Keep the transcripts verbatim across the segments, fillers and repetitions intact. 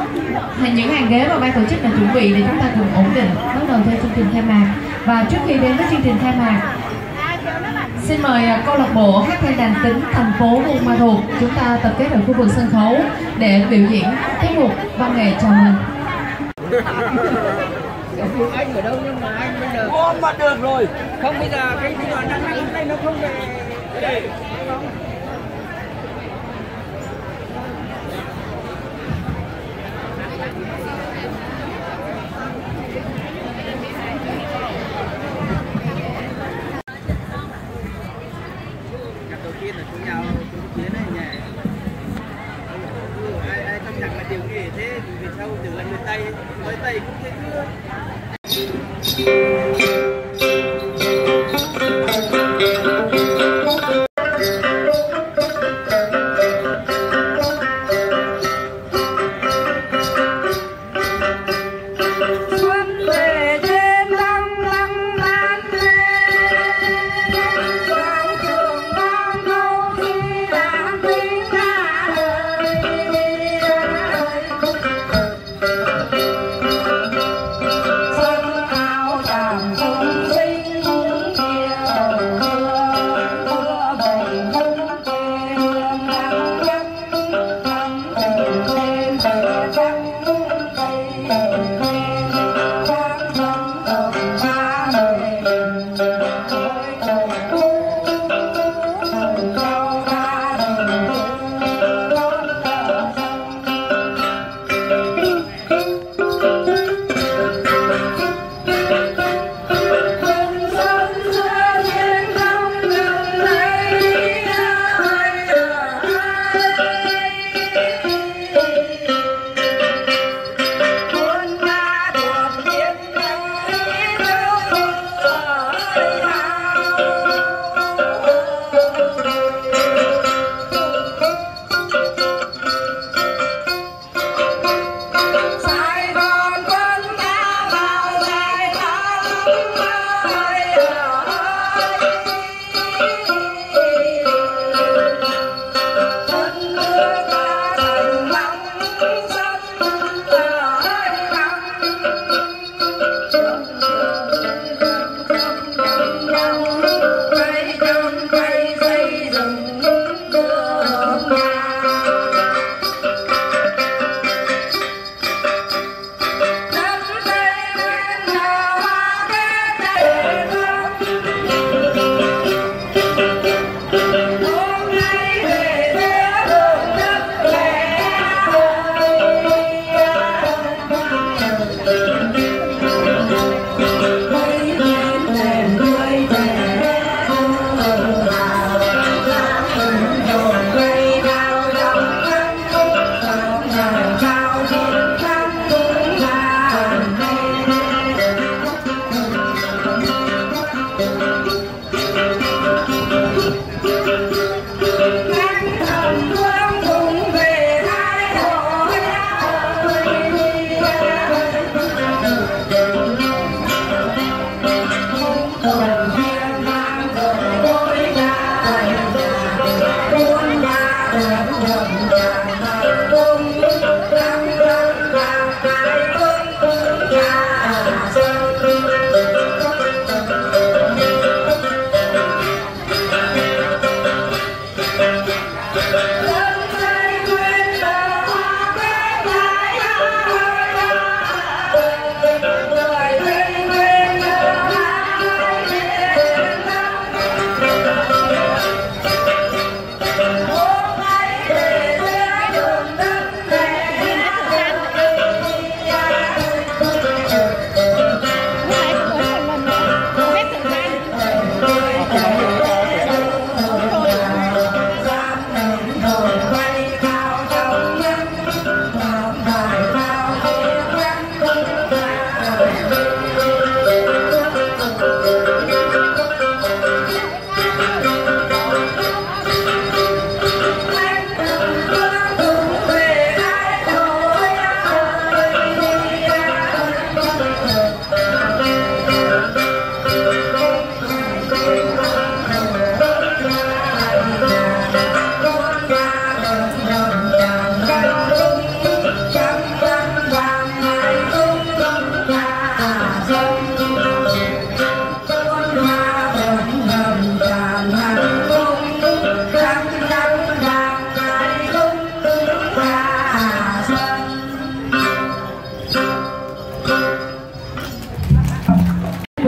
những hàng ghế mà ban tổ chức đã chuẩn bị để chúng ta cùng ổn định bắt đầu theo chương trình khai mạc. Và trước khi đến với chương trình khai mạc, xin mời câu lạc bộ hát then đàn tính thành phố Buôn Ma Thuột chúng ta tập kết ở khu vực sân khấu để biểu diễn tiết mục văn nghệ chào mừng. Anh ở đâu nhưng mà anh bây giờ ôm mà được rồi. Không, bây giờ cái cái đoàn năm nay đây nó không về đây. Đầu tiên là chúng nhau phía này nhẹ. Ai ai trong nhạc là điều nghề thế thì về sau từ là người Tây, người Tây cũng thế chưa.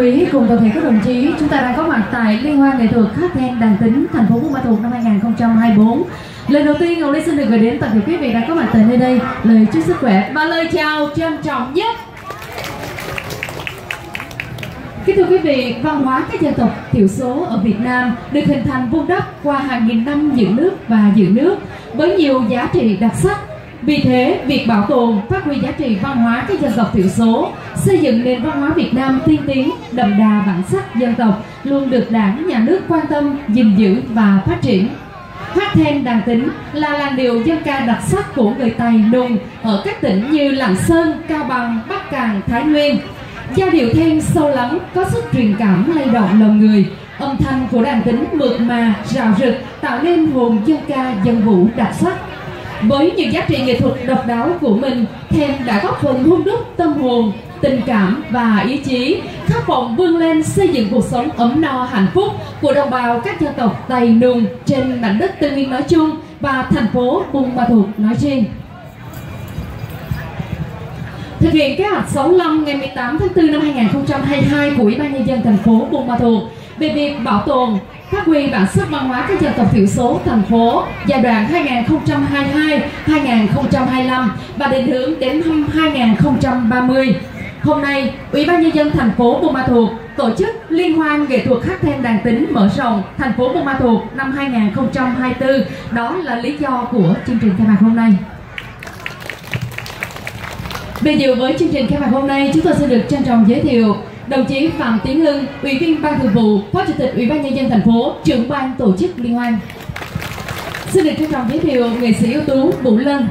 quý cùng toàn thể các đồng chí, chúng ta đang có mặt tại Liên hoan nghệ thuật hát then đàn tính thành phố Buôn Ma Thuột năm hai nghìn không trăm hai mươi tư. Lần đầu tiên, Ngọc Ly xin được gửi đến toàn thể quý vị đang có mặt tại nơi đây lời chúc sức khỏe và lời chào trân trọng nhất. Kính thưa quý vị, văn hóa các dân tộc thiểu số ở Việt Nam được hình thành vun đắp qua hàng nghìn năm dựng nước và giữ nước với nhiều giá trị đặc sắc. Vì thế, việc bảo tồn, phát huy giá trị văn hóa các dân tộc thiểu số, xây dựng nền văn hóa Việt Nam tiên tiến, đậm đà bản sắc dân tộc luôn được Đảng, Nhà nước quan tâm, gìn giữ và phát triển. Hát then đàn tính là làn điệu dân ca đặc sắc của người Tày Nùng ở các tỉnh như Lạng Sơn, Cao Bằng, Bắc Kàng, Thái Nguyên. Giai điệu then sâu lắng, có sức truyền cảm lay động lòng người. Âm thanh của đàn tính mượt mà, rạo rực tạo nên hồn dân ca dân vũ đặc sắc. Với những giá trị nghệ thuật độc đáo của mình, then đã góp phần hun đúc tâm hồn, tình cảm và ý chí, khát vọng vươn lên xây dựng cuộc sống ấm no hạnh phúc của đồng bào các dân tộc Tày Nùng trên mảnh đất Tân Yên nói chung và thành phố Buôn Ma Thuột nói riêng. Thực hiện kế hoạch sáu mươi lăm ngày mười tám tháng tư năm hai nghìn không trăm hai mươi hai của Ủy ban Nhân dân thành phố Buôn Ma Thuột về việc bảo tồn, phát huy bản sắc văn hóa các dân tộc thiểu số thành phố giai đoạn hai nghìn không trăm hai mươi hai đến hai nghìn không trăm hai mươi lăm và định hướng đến năm hai nghìn không trăm ba mươi. Hôm nay, Ủy ban Nhân dân thành phố Buôn Ma Thuột tổ chức Liên hoan nghệ thuật hát then đàn tính mở rộng thành phố Buôn Ma Thuột năm hai nghìn không trăm hai mươi tư. Đó là lý do của chương trình khai mạc hôm nay. Về dự với chương trình khai mạc hôm nay, chúng tôi xin được trân trọng giới thiệu đồng chí Phạm Tiến Hưng, Ủy viên Ban Thường vụ, Phó Chủ tịch Ủy ban Nhân dân thành phố, trưởng ban tổ chức liên hoan. Xin được trân trọng giới thiệu nghệ sĩ ưu tú Vũ Lân.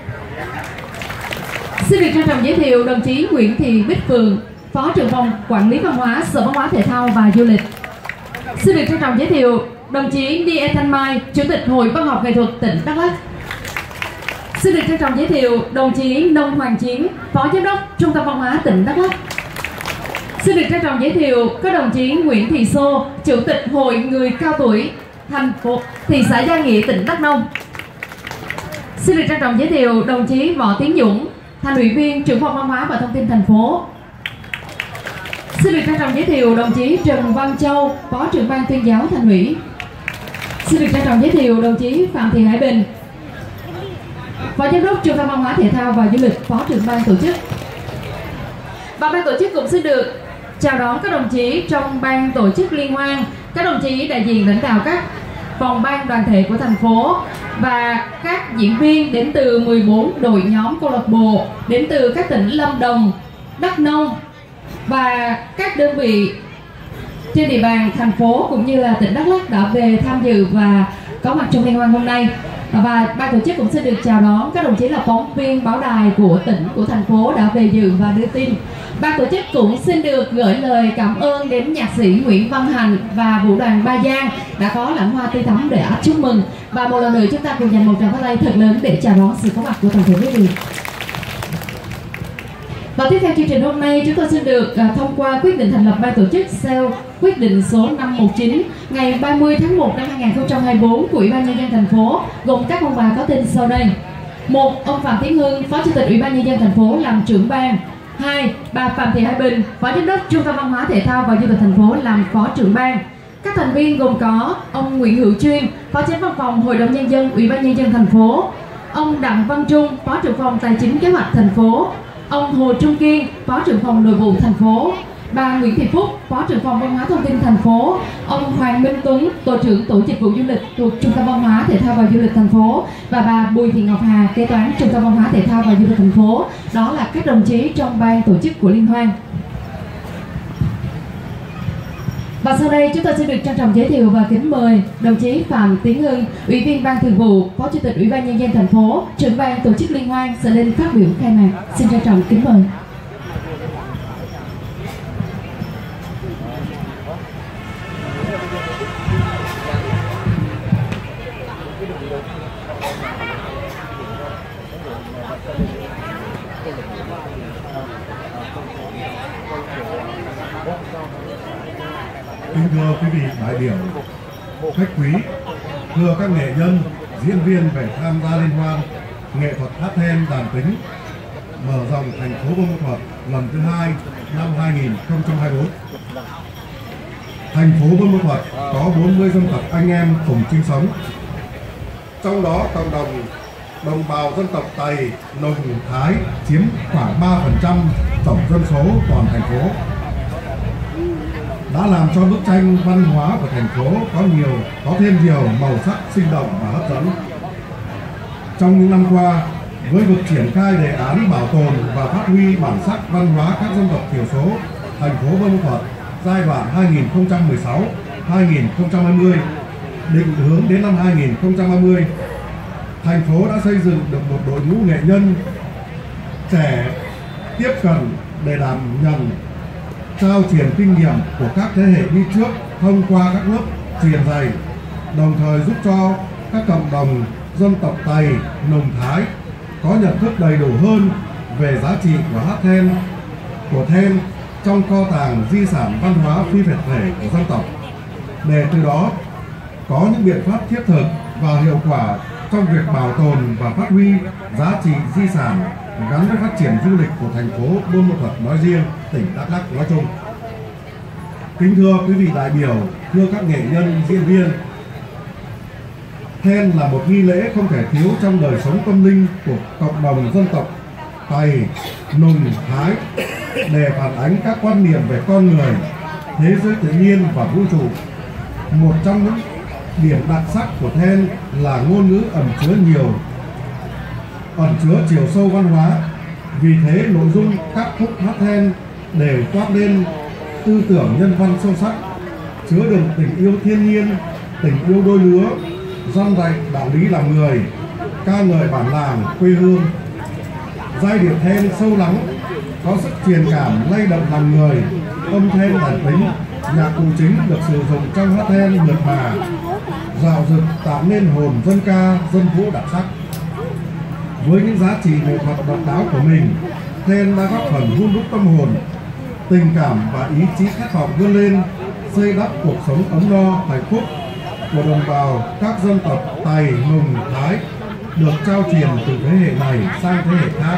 Xin được trân trọng giới thiệu đồng chí Nguyễn Thị Bích Phượng, Phó trưởng phòng Quản lý Văn hóa, Sở Văn hóa Thể thao và Du lịch. Xin được trân trọng giới thiệu đồng chí Die Thanh Mai, Chủ tịch Hội Văn học Nghệ thuật tỉnh Đắk Lắk. Xin được trân trọng giới thiệu đồng chí Nông Hoàng Chiến, Phó Giám đốc Trung tâm Văn hóa tỉnh Đắk Lắk. Xin được trân trọng giới thiệu các đồng chí Nguyễn Thị Xô, Chủ tịch Hội Người Cao Tuổi thành phố thị xã Gia Nghĩa tỉnh Đắk Nông. Xin được trân trọng giới thiệu đồng chí Võ Tiến Dũng, Thành ủy viên trưởng phòng Văn hóa và Thông tin thành phố. Xin được trân trọng giới thiệu đồng chí Trần Văn Châu, Phó trưởng ban tuyên giáo Thành ủy. Xin được trân trọng giới thiệu đồng chí Phạm Thị Hải Bình, Phó Giám đốc Trung tâm Văn hóa Thể thao và Du lịch, Phó trưởng ban tổ chức. Và ban tổ chức cũng xin được chào đón các đồng chí trong ban tổ chức liên hoan, các đồng chí đại diện lãnh đạo các phòng ban đoàn thể của thành phố và các diễn viên đến từ mười bốn đội nhóm câu lạc bộ đến từ các tỉnh Lâm Đồng, Đắk Nông và các đơn vị trên địa bàn thành phố cũng như là tỉnh Đắk Lắk đã về tham dự và có mặt trong liên hoan hôm nay. Và ban tổ chức cũng xin được chào đón các đồng chí là phóng viên báo đài của tỉnh, của thành phố đã về dự và đưa tin. Ban tổ chức cũng xin được gửi lời cảm ơn đến nhạc sĩ Nguyễn Văn Hành và vũ đoàn Ba Giang đã có lãng hoa tươi thắm để chúc mừng. Và một lần nữa chúng ta cùng dành một tràng pháo tay thật lớn để chào đón sự có mặt của toàn thể quý vị. Và tiếp theo chương trình hôm nay, chúng tôi xin được uh, thông qua quyết định thành lập ban tổ chức ét e lờ quyết định số năm một chín ngày ba mươi tháng một năm hai nghìn không trăm hai mươi tư của Ủy ban Nhân dân thành phố, gồm các ông bà có tên sau đây. Một, ông Phạm Tiến Hưng, Phó Chủ tịch Ủy ban Nhân dân thành phố làm trưởng ban. Hai, bà Phạm Thị Hải Bình, Phó Giám đốc Trung tâm Văn hóa Thể thao và Du lịch thành phố làm Phó trưởng ban. Các thành viên gồm có ông Nguyễn Hữu Chuyên, Phó Chánh văn phòng Hội đồng Nhân dân Ủy ban Nhân dân thành phố, ông Đặng Văn Trung, Phó trưởng phòng Tài chính Kế hoạch thành phố, ông Hồ Trung Kiên, Phó trưởng phòng Nội vụ thành phố, bà Nguyễn Thị Phúc, Phó trưởng phòng Văn hóa Thông tin thành phố, ông Hoàng Minh Tuấn, Tổ trưởng Tổ dịch vụ du lịch thuộc Trung tâm Văn hóa Thể thao và Du lịch thành phố và bà Bùi Thị Ngọc Hà, kế toán Trung tâm Văn hóa Thể thao và Du lịch thành phố. Đó là các đồng chí trong ban tổ chức của liên hoan. Và sau đây chúng tôi xin được trân trọng giới thiệu và kính mời đồng chí Phạm Tiến Hưng, Ủy viên Ban Thường vụ, Phó Chủ tịch Ủy ban Nhân dân thành phố, trưởng ban tổ chức liên hoan sẽ lên phát biểu khai mạc. Xin trân trọng kính mời. Kính thưa quý vị đại biểu, khách quý, thưa các nghệ nhân, diễn viên về tham gia liên hoan nghệ thuật hát then đàn tính mở rộng thành phố Buôn Ma Thuột lần thứ hai năm hai nghìn không trăm hai mươi tư. Thành phố Buôn Ma Thuột có bốn mươi dân tộc anh em cùng sinh sống. Trong đó cộng đồng đồng bào dân tộc Tày, Nùng, Thái chiếm khoảng ba phần trăm tổng dân số toàn thành phố, đã làm cho bức tranh văn hóa của thành phố có nhiều có thêm nhiều màu sắc sinh động và hấp dẫn. Trong những năm qua, với việc triển khai đề án bảo tồn và phát huy bản sắc văn hóa các dân tộc thiểu số, thành phố Buôn Ma Thuột giai đoạn hai nghìn không trăm mười sáu đến hai nghìn không trăm hai mươi, định hướng đến năm hai nghìn không trăm ba mươi, thành phố đã xây dựng được một đội ngũ nghệ nhân trẻ tiếp cận để đảm nhận trao truyền kinh nghiệm của các thế hệ đi trước thông qua các lớp truyền dạy, đồng thời giúp cho các cộng đồng dân tộc Tày, Nùng, Thái có nhận thức đầy đủ hơn về giá trị của hát then, của then trong kho tàng di sản văn hóa phi vật thể của dân tộc, để từ đó có những biện pháp thiết thực và hiệu quả trong việc bảo tồn và phát huy giá trị di sản gắn với phát triển du lịch của thành phố Buôn Ma Thuột nói riêng, tỉnh Đắk Lắk nói chung. Kính thưa quý vị đại biểu, thưa các nghệ nhân, diễn viên, then là một nghi lễ không thể thiếu trong đời sống tâm linh của cộng đồng dân tộc Tày, Nùng, Thái để phản ánh các quan niệm về con người, thế giới tự nhiên và vũ trụ. Một trong những điểm đặc sắc của then là ngôn ngữ ẩn chứa nhiều ẩn chứa chiều sâu văn hóa. Vì thế nội dung các khúc hát then đều toát lên tư tưởng nhân văn sâu sắc, chứa đựng tình yêu thiên nhiên, tình yêu đôi lứa, răn dạy đạo lý làm người, ca ngợi bản làng quê hương. Giai điệu then sâu lắng, có sức truyền cảm lay động lòng người. Âm then đàn tính, nhạc cụ chính được sử dụng trong hát then mượt mà, dạo dực tạo nên hồn dân ca, dân vũ đặc sắc. Với những giá trị nghệ thuật độc đáo của mình, then đã góp phần hun đúc tâm hồn, tình cảm và ý chí khát vọng vươn lên, xây đắp cuộc sống ấm no hạnh phúc của đồng bào các dân tộc Tày, Nùng, Thái được trao truyền từ thế hệ này sang thế hệ khác.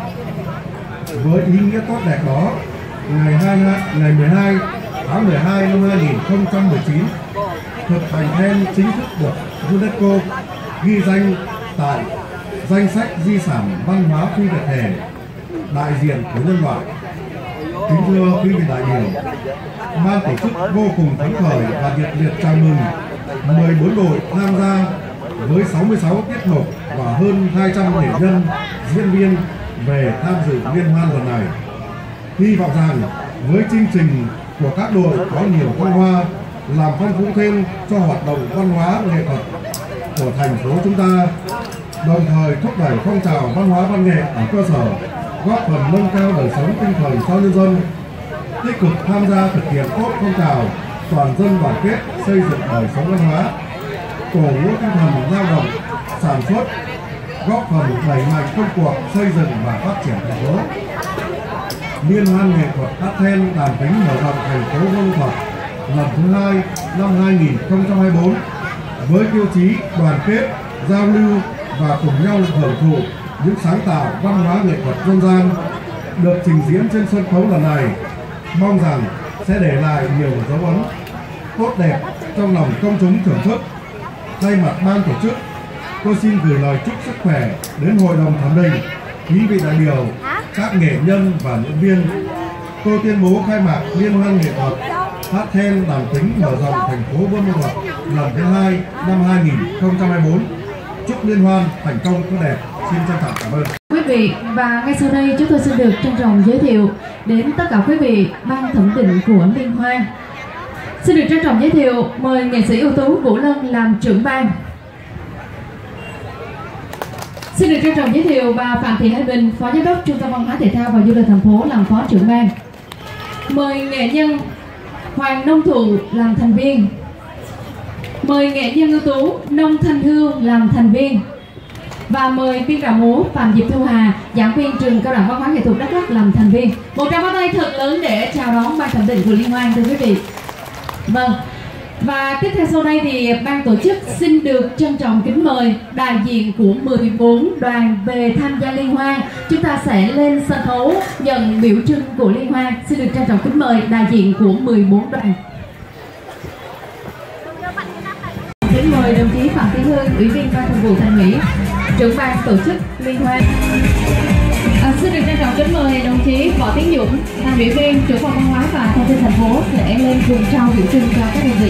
Với ý nghĩa tốt đẹp đó, ngày hai ngày mười hai tháng mười hai năm hai nghìn không trăm mười chín, thực hành then chính thức được UNESCO ghi danh tại danh sách di sản văn hóa phi vật thể đại diện của nhân loại. Kính thưa quý vị đại biểu, ban tổ chức vô cùng phấn khởi và nhiệt liệt chào mừng mười bốn đội tham gia với sáu mươi sáu tiết mục và hơn hai trăm nghệ nhân, diễn viên về tham dự liên hoan lần này. Hy vọng rằng với chương trình của các đội có nhiều phong hoa, làm phong phú thêm cho hoạt động văn hóa nghệ thuật của thành phố chúng ta, đồng thời thúc đẩy phong trào văn hóa văn nghệ ở cơ sở, góp phần nâng cao đời sống tinh thần cho nhân dân, tích cực tham gia thực hiện tốt phong trào toàn dân đoàn kết xây dựng đời sống văn hóa, cổ vũ tinh thần lao động, sản xuất, góp phần đẩy mạnh công cuộc xây dựng và phát triển thành phố. Liên hoan nghệ thuật hát then đàn tính mở rộng thành phố Buôn Ma Thuột lần thứ hai năm hai nghìn không trăm hai mươi tư với tiêu chí đoàn kết, giao lưu và cùng nhau hưởng thụ những sáng tạo văn hóa nghệ thuật dân gian được trình diễn trên sân khấu lần này, mong rằng sẽ để lại nhiều dấu ấn tốt đẹp trong lòng công chúng thưởng thức. Thay mặt ban tổ chức, tôi xin gửi lời chúc sức khỏe đến hội đồng thẩm định, quý vị đại biểu, các nghệ nhân và diễn viên. Tôi tuyên bố khai mạc liên hoan nghệ thuật hát then đàn tính mở rộng thành phố Buôn Ma Thuột lần thứ hai năm hai nghìn không trăm hai mươi tư. Chúc liên hoan thành công tốt đẹp. Xin trân trọng cảm ơn quý vị. Và ngay sau đây chúng tôi xin được trân trọng giới thiệu đến tất cả quý vị ban thẩm định của liên hoan. Xin được trân trọng giới thiệu mời nghệ sĩ ưu tú Vũ Lân làm trưởng ban. Xin được trân trọng giới thiệu bà Phạm Thị Hải Bình, Phó Giám đốc Trung tâm Văn hóa Thể thao và Du lịch thành phố làm phó trưởng ban. Mời nghệ nhân Hoàng Nông Thụ làm thành viên. Mời nghệ nhân ưu tú Nông Thanh Hương làm thành viên. Và mời biên đạo múa Phạm Diệp Thu Hà, giảng viên trường Cao đẳng Văn hóa Nghệ thuật Đắk Lắk làm thành viên. Một tràng pháo tay thật lớn để chào đón ban thẩm định của liên hoan thưa quý vị. Vâng, Và tiếp theo sau đây thì ban tổ chức xin được trân trọng kính mời đại diện của mười bốn đoàn về tham gia liên hoan. Chúng ta sẽ lên sân khấu nhận biểu trưng của liên hoan. Xin được trân trọng kính mời đại diện của mười bốn đoàn. Kính mời đồng chí Phạm Tiến Hưng, Ủy viên Ban Thường vụ Thành ủy, trưởng ban tổ chức liên hoan. À, xin được trân trọng kính mời đồng chí Võ Tiến Dũng, Thành ủy viên, trưởng phòng văn hóa và thông tin thành phố sẽ lên cùng trao biểu trưng cho các đơn vị.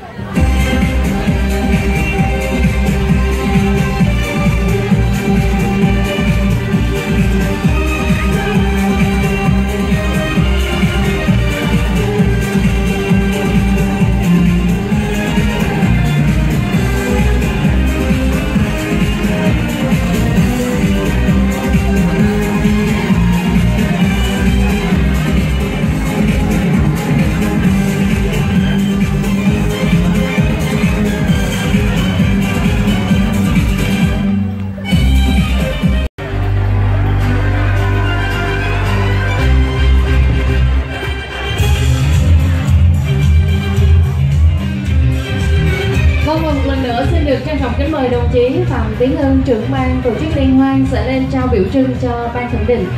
Kính mời đồng chí Phạm Tiến Hưng, trưởng ban tổ chức liên hoan sẽ lên trao biểu trưng cho ban thẩm định.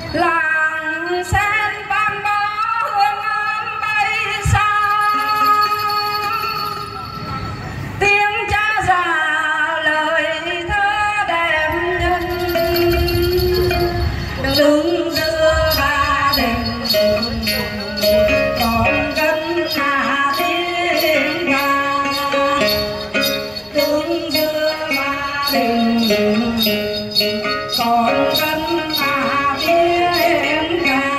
làng sen vang bó hương ấm bay xa, tiếng cha già lời thơ đẹp nhân, đứng giữa ba đình còn cân hà tiếng ca, đứng giữa ba đình còn cân hà tiếng ca.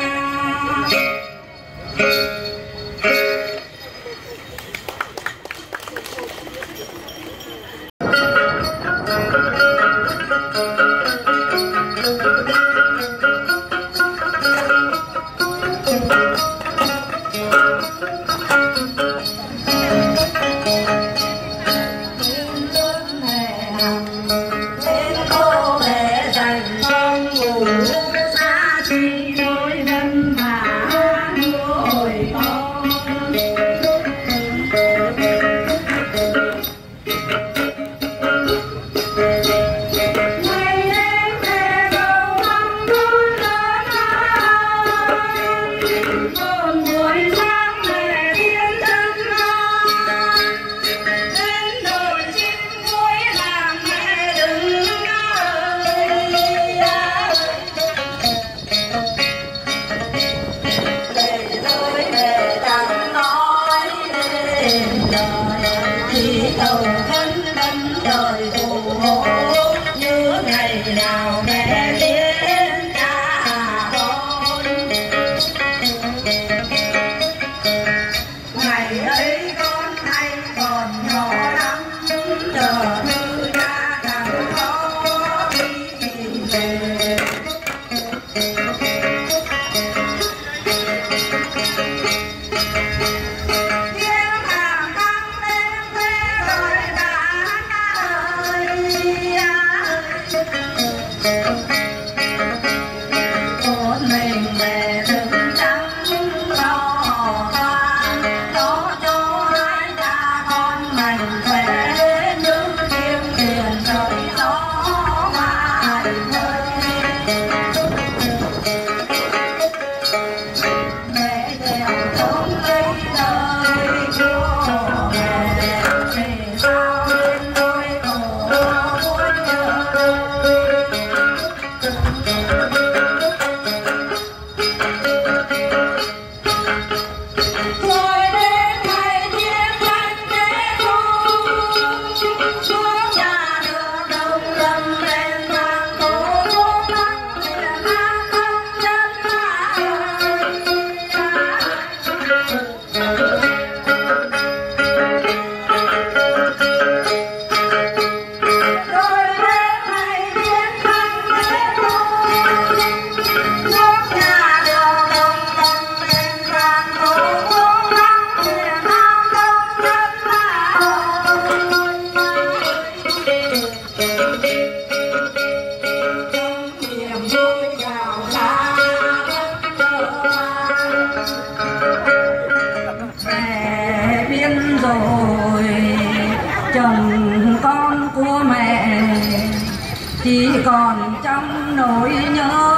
chỉ còn trong nỗi nhớ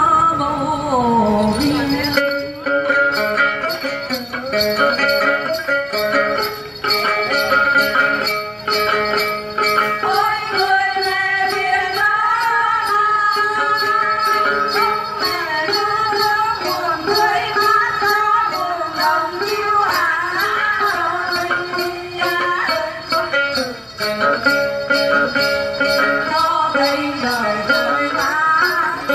vô biên. Ôi người mẹ biển đó, sông mẹ nước nước buồn người mắt gió buồn đồng yêu à ơi. Nó đây đời tôi má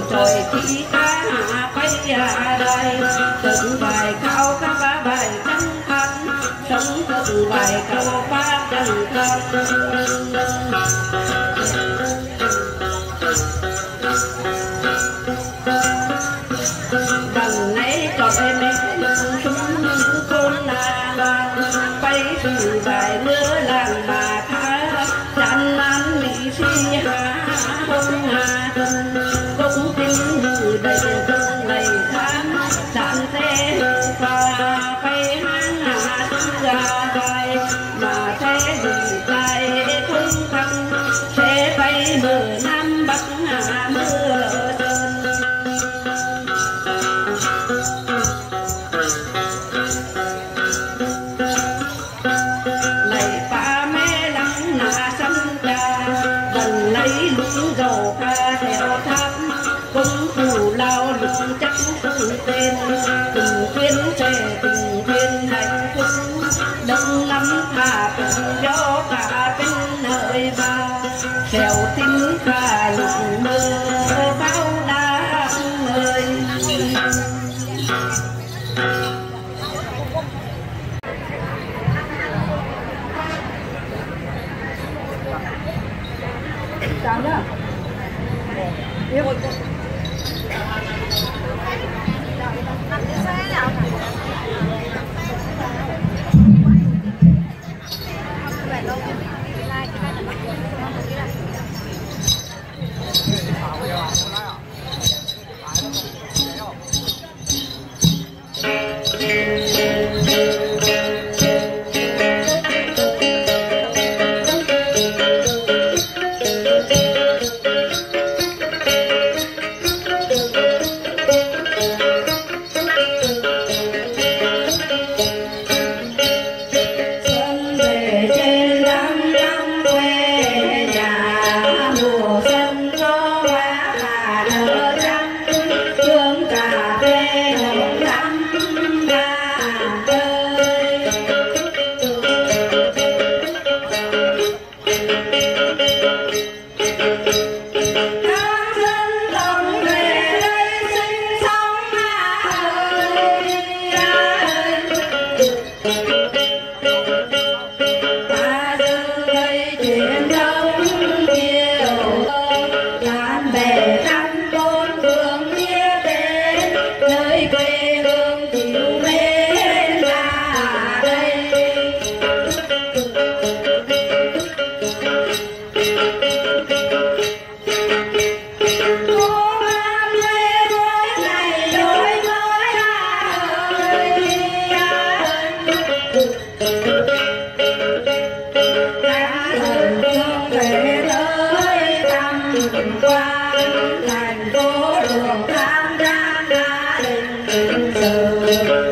tròi chỉ cá quay ra đây từng bài cao các ba bài trắng khăn sống từng bài cao ba trắng khăn bằng nấy tròi mẹ súng côn là quay từ bài mưa làng mà thả đàn ăn mỹ si hà hông hà cũng tin từ đây từng ngày tháng đàn xe và quay hang hà ra gai mà xe gì tay không khăn xe bay mờ nam bắc hà mưa lỡ đơn lạy ba mẹ lăng nà sân cha dần lấy lũng dầu ca theo tháp cũng phủ lao lũng chắc từng tên từng tuyến trẻ từng tuyến hạnh phúc đông lắm thả từng gió cả bên nơi ba xèo tính cả lũng mơ bao đá ơi chào nhá. Yêu. Thành phố đường tham gia gia đình sự